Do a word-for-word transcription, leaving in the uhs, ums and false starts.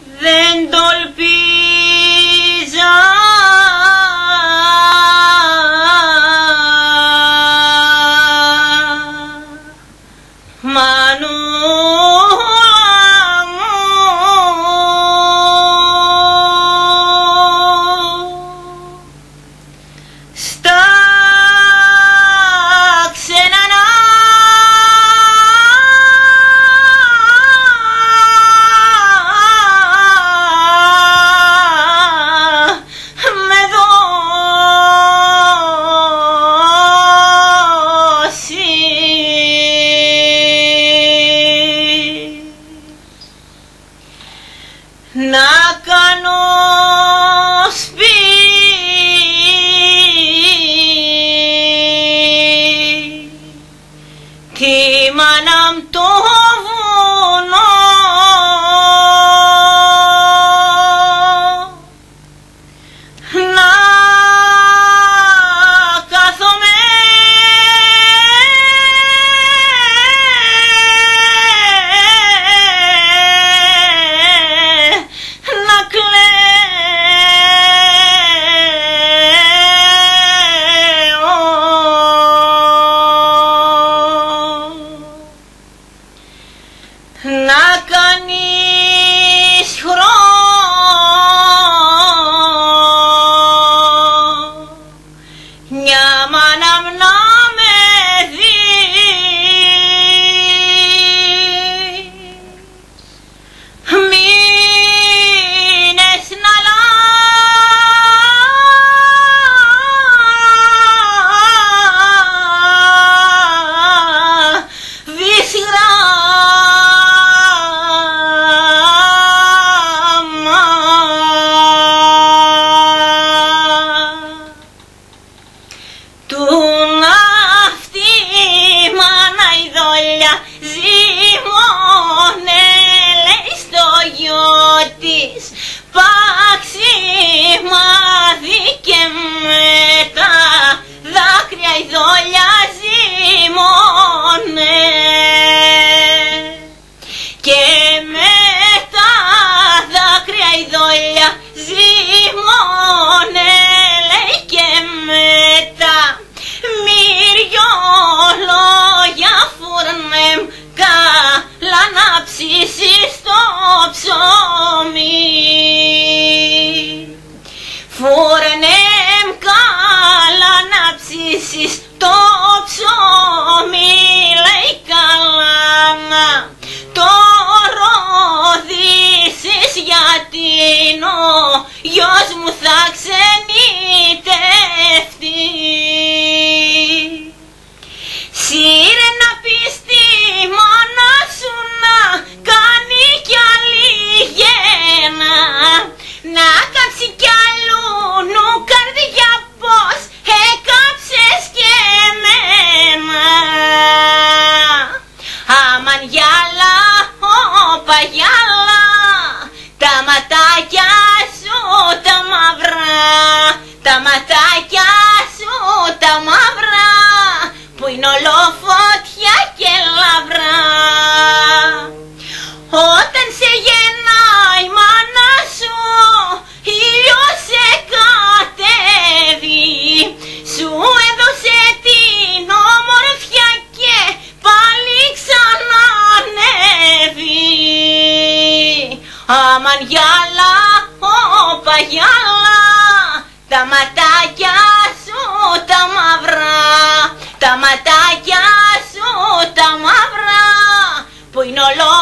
δεν το ελπίζα. Να κάνω σπίτι τη μάνα μ' το βουνό, να κάθομαι να κάνεις χρόνια μάνα μ' να με δεις, μήνες να λάβεις του ναυτί μάνα η δόλια ζυμώνε, λέει στο γιο της παξιμάδι και με τα δάκρυα η δόλια ζυμώνε, και με τα δάκρυα η δόλια ζυμώνε, λέει, και με τα μυριολόγια φούρνεμ καλά να ψήσεις το ψωμί. Φούρνεμ καλά να ψήσεις το ψωμί, λέει, καλά να το ροδίσεις, γιατί ο γιος μου θα ξενιτευτεί. Σύρε να πεις τη μάνα σου να κάνει κι άλλη γένα, να κάψει κι αλλού νου καρδιά πως έκαψες και εμένα. Αμαν γυάλα, όπα γυάλα, τα ματάκια σου τα μαυρά, τα ματάκια σου τα μαυρά, που είναι όλο φωτιά και λαυρά. Όταν σε γεννάει η μάνα σου, ήλιος σε κατέβει, σου έδωσε την ομορφιά και πάλι ξανανεύει. Αμαν γυάλα, όπα γυάλα, τα ματάκια σου τα μαυρά, τα ματάκια σου τα μαυρά, που είναι όλο